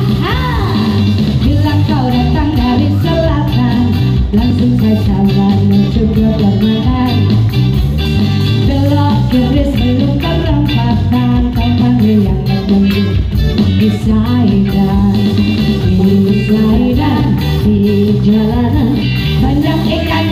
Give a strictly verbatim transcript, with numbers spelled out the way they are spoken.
Bila kau datang dari selatan, langsung saja menuju ke permainan. Belok kiri sebelum perempatan, kau panggil yang menunggu di Saidan. Di Saidan, di jalanan banyak ikan